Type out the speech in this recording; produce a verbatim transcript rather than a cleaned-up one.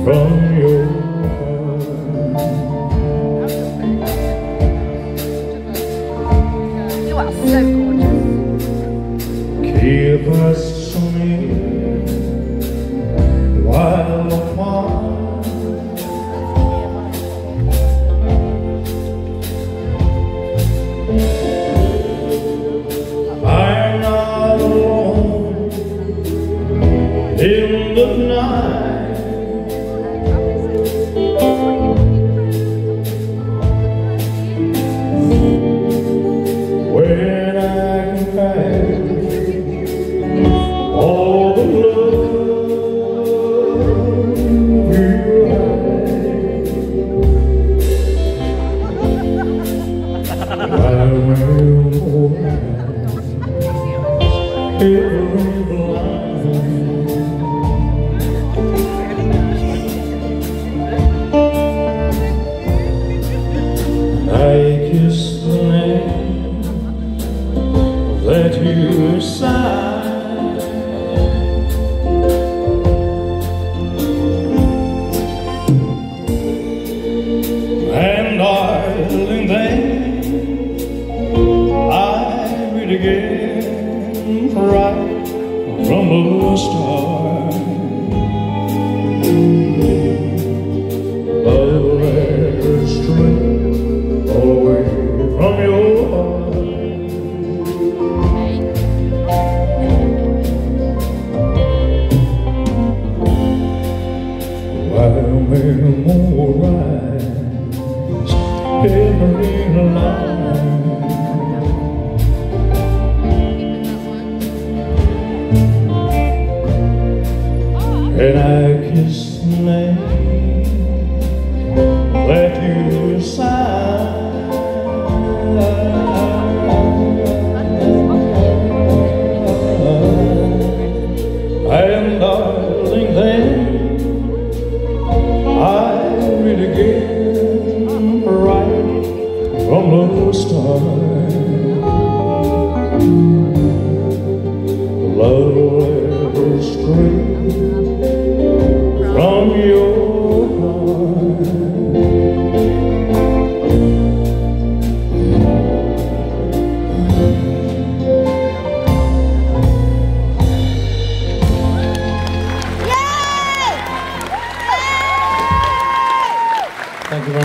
from your heart. You are so gorgeous. Keep us near while apart. I'm not alone in the night. When I can find all the love you hide, I will every blind. I kiss the name that you sighed, and darling, then I read again right from the start. Love letters straight away from your heart. While memorize every line, and I kiss the name that you signed, and darling, then I read again right from the start. Love letters straight from your heart. Thank you very much.